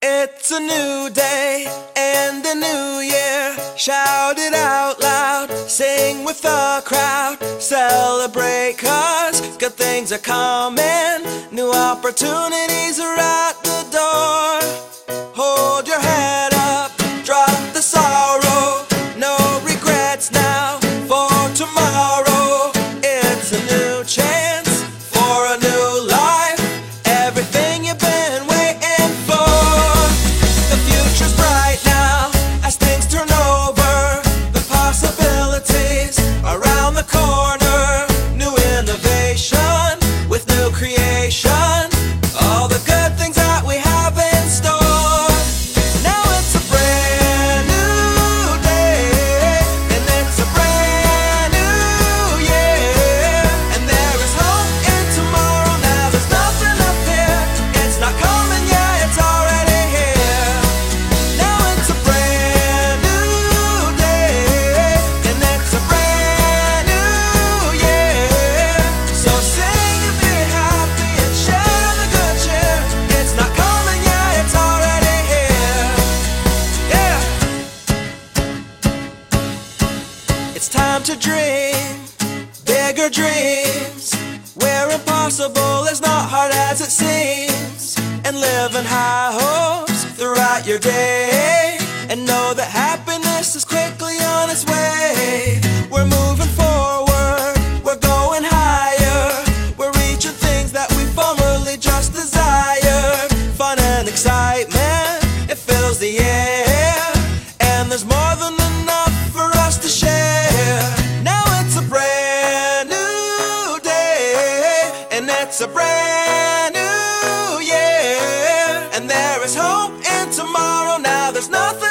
It's a new day and a new year. Shout it out loud, sing with the crowd. Celebrate 'cause good things are coming. New opportunities are at the door. Hold your head up, drop the sorrow. No regrets now for tomorrow. It's a new chance for a new life. Everything you've been waiting for. The future's bright now as things turn over. The possibilities around the corner. New innovation with new creation. All the good things that we have in store. Now it's a brand new day, and it's a brand new year. And there is hope in tomorrow. Now there's nothing up here. It's not coming yet, it's already here. Now it's a brand new day, and it's a brand new year. So sing and be happy and share the good cheer. It's not coming yet, it's already here. Yeah. It's time to dream bigger dreams, where impossible is not hard as it seems. And live in high hopes throughout your day, and know that happiness is quickly on its way. We're moving forward, we're going higher. We're reaching things that we formerly just desired. Fun and excitement, it fills the air. And there's more than enough for us to share. Now it's a brand new day, and it's a brand new year. And there is hope in tomorrow. Now there's nothing